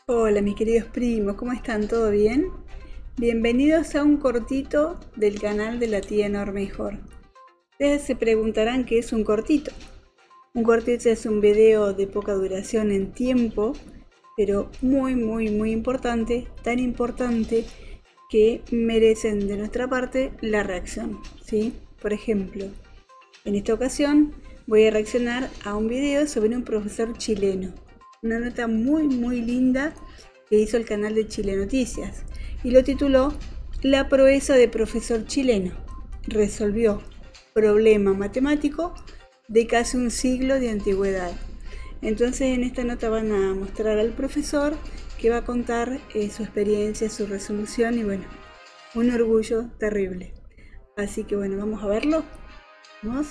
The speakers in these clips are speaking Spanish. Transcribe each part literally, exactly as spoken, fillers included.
Hola mis queridos primos, ¿cómo están? ¿Todo bien? Bienvenidos a un cortito del canal de la tía Norma y Jor. Ustedes se preguntarán qué es un cortito. Un cortito es un video de poca duración en tiempo, pero muy muy muy importante, tan importante que merecen de nuestra parte la reacción, ¿sí? Por ejemplo, en esta ocasión voy a reaccionar a un video sobre un profesor chileno. Una nota muy muy linda que hizo el canal de Chile Noticias y lo tituló La proeza de profesor chileno. Resolvió problema matemático de casi un siglo de antigüedad. Entonces en esta nota van a mostrar al profesor que va a contar eh, su experiencia, su resolución y bueno, un orgullo terrible. Así que bueno, vamos a verlo. Vamos.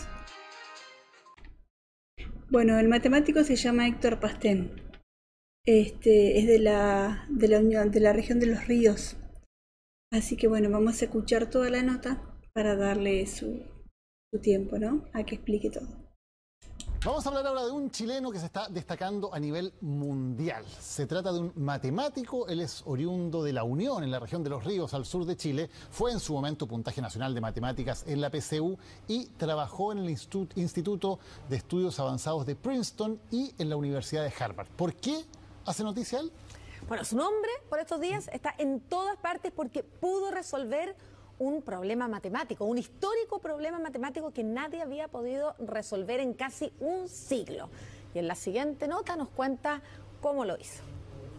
Bueno, el matemático se llama Héctor Pastén. Este es de la, de la unión, de la región de los ríos. Así que bueno, vamos a escuchar toda la nota para darle su, su tiempo, ¿no? A que explique todo. Vamos a hablar ahora de un chileno que se está destacando a nivel mundial. Se trata de un matemático, él es oriundo de La Unión, en la región de los ríos, al sur de Chile. Fue en su momento puntaje nacional de matemáticas en la P C U y trabajó en el Instituto de Estudios Avanzados de Princeton y en la Universidad de Harvard. ¿Por qué hace noticia él? Bueno, su nombre por estos días está en todas partes porque pudo resolver un problema matemático, un histórico problema matemático que nadie había podido resolver en casi un siglo. Y en la siguiente nota nos cuenta cómo lo hizo.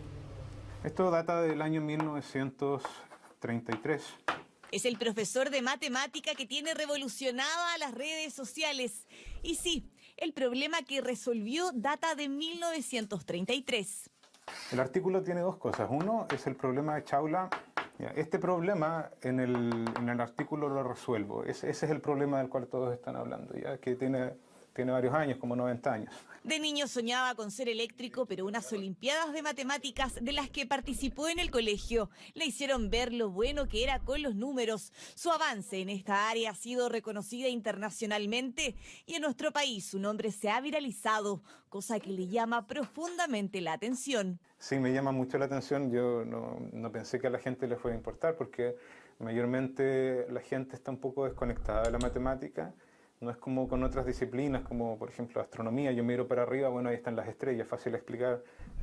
Esto data del año mil novecientos treinta y tres. Es el profesor de matemática que tiene revolucionadas las redes sociales. Y sí, el problema que resolvió data de mil novecientos treinta y tres. El artículo tiene dos cosas. Uno es el problema de Chaula. Este problema en el, en el artículo lo resuelvo. Ese, ese es el problema del cual todos están hablando, ya que tiene, tiene varios años, como noventa años. De niño soñaba con ser eléctrico, pero unas olimpiadas de matemáticas de las que participó en el colegio le hicieron ver lo bueno que era con los números. Su avance en esta área ha sido reconocida internacionalmente y en nuestro país su nombre se ha viralizado, cosa que le llama profundamente la atención. Sí, me llama mucho la atención. Yo no, no pensé que a la gente le fuera a importar porque mayormente la gente está un poco desconectada de la matemática. No es como con otras disciplinas, como por ejemplo astronomía. Yo miro para arriba, bueno, ahí están las estrellas, fácil explicar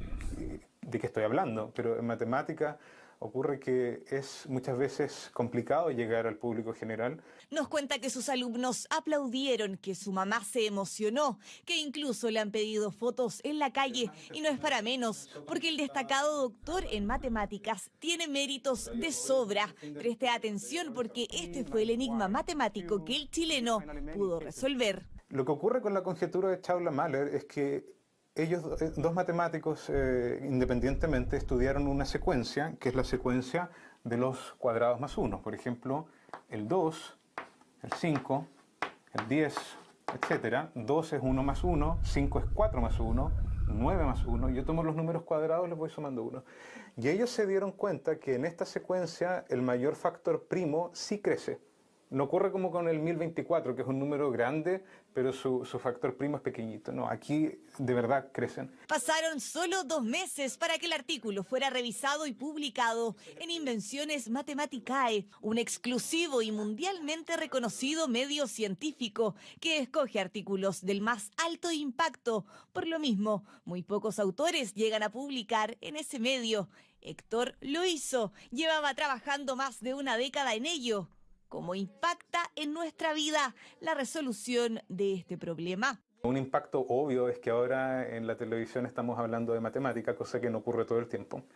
de qué estoy hablando. Pero en matemática ocurre que es muchas veces complicado llegar al público general. Nos cuenta que sus alumnos aplaudieron, que su mamá se emocionó, que incluso le han pedido fotos en la calle y no es para menos, porque el destacado doctor en matemáticas tiene méritos de sobra. Preste atención porque este fue el enigma matemático que el chileno pudo resolver. Lo que ocurre con la conjetura de Chaula-Mahler es que ellos, dos matemáticos, eh, independientemente, estudiaron una secuencia, que es la secuencia de los cuadrados más uno. Por ejemplo, el dos, el cinco, el diez, etcétera. dos es uno más uno, cinco es cuatro más uno, nueve más uno. Yo tomo los números cuadrados y les voy sumando uno. Y ellos se dieron cuenta que en esta secuencia el mayor factor primo sí crece. No ocurre como con el mil veinticuatro, que es un número grande, pero su, su factor primo es pequeñito. No, aquí de verdad crecen. Pasaron solo dos meses para que el artículo fuera revisado y publicado en Invenciones Mathematicae, un exclusivo y mundialmente reconocido medio científico que escoge artículos del más alto impacto. Por lo mismo, muy pocos autores llegan a publicar en ese medio. Héctor lo hizo, llevaba trabajando más de una década en ello. ¿Cómo impacta en nuestra vida la resolución de este problema? Un impacto obvio es que ahora en la televisión estamos hablando de matemática, cosa que no ocurre todo el tiempo.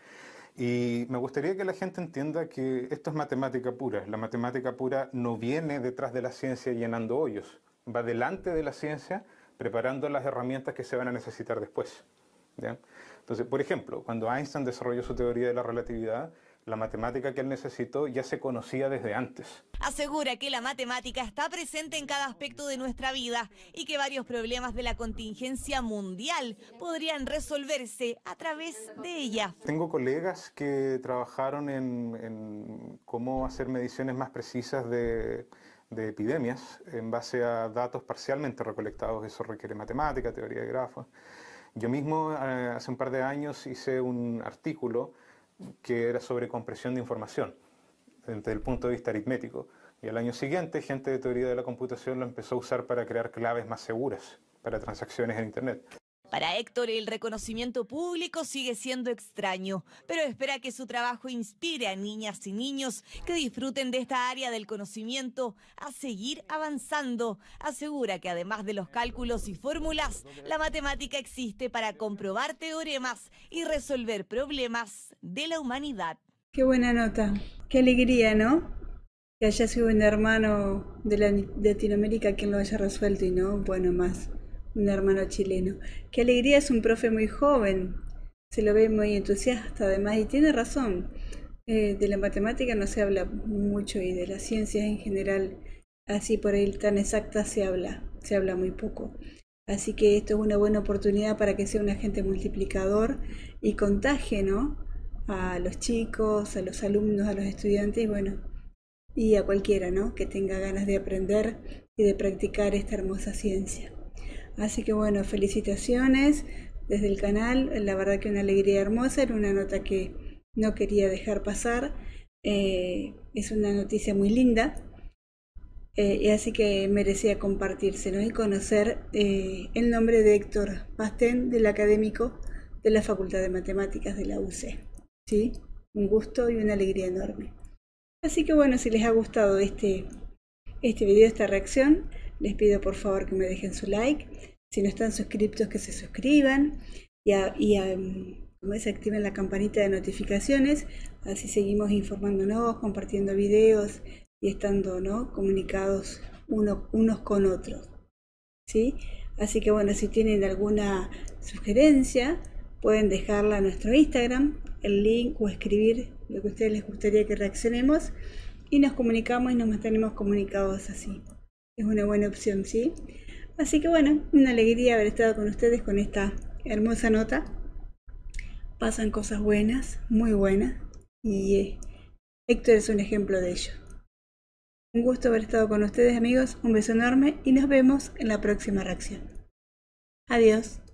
Y me gustaría que la gente entienda que esto es matemática pura. La matemática pura no viene detrás de la ciencia llenando hoyos, va delante de la ciencia preparando las herramientas que se van a necesitar después, ¿ya? Entonces, por ejemplo, cuando Einstein desarrolló su teoría de la relatividad, la matemática que él necesitó ya se conocía desde antes. Asegura que la matemática está presente en cada aspecto de nuestra vida y que varios problemas de la contingencia mundial podrían resolverse a través de ella. Tengo colegas que trabajaron en, en cómo hacer mediciones más precisas de, de epidemias en base a datos parcialmente recolectados. Eso requiere matemática, teoría de grafos. Yo mismo eh, hace un par de años hice un artículo que era sobre compresión de información desde el punto de vista aritmético. Y al año siguiente, gente de teoría de la computación lo empezó a usar para crear claves más seguras para transacciones en Internet. Para Héctor, el reconocimiento público sigue siendo extraño, pero espera que su trabajo inspire a niñas y niños que disfruten de esta área del conocimiento a seguir avanzando. Asegura que además de los cálculos y fórmulas, la matemática existe para comprobar teoremas y resolver problemas de la humanidad. Qué buena nota, qué alegría, ¿no? Que haya sido un hermano de, la, de Latinoamérica quien lo haya resuelto y no, bueno, más un hermano chileno. Qué alegría, es un profe muy joven, se lo ve muy entusiasta además y tiene razón. Eh, de la matemática no se habla mucho y de las ciencias en general, así por ahí tan exactas se habla, se habla muy poco. Así que esto es una buena oportunidad para que sea un agente multiplicador y contagie, ¿no?, a los chicos, a los alumnos, a los estudiantes y bueno, y a cualquiera, ¿no?, que tenga ganas de aprender y de practicar esta hermosa ciencia. Así que bueno, felicitaciones desde el canal, la verdad que una alegría hermosa, era una nota que no quería dejar pasar, eh, es una noticia muy linda, eh, y así que merecía compartirse, ¿no?, y conocer eh, el nombre de Héctor Pastén, del académico de la Facultad de Matemáticas de la U C. ¿Sí? Un gusto y una alegría enorme. Así que bueno, si les ha gustado este, este video, esta reacción, les pido por favor que me dejen su like. Si no están suscriptos, que se suscriban y, a, y a, como es, activen la campanita de notificaciones. Así seguimos informándonos, compartiendo videos y estando, ¿no?, comunicados uno, unos con otros. ¿Sí? Así que bueno, si tienen alguna sugerencia, pueden dejarla a nuestro Instagram, el link, o escribir lo que a ustedes les gustaría que reaccionemos y nos comunicamos y nos mantenemos comunicados así. Es una buena opción, ¿sí? Así que bueno, una alegría haber estado con ustedes con esta hermosa nota. Pasan cosas buenas, muy buenas, y eh, Héctor es un ejemplo de ello. Un gusto haber estado con ustedes, amigos, un beso enorme y nos vemos en la próxima reacción. Adiós.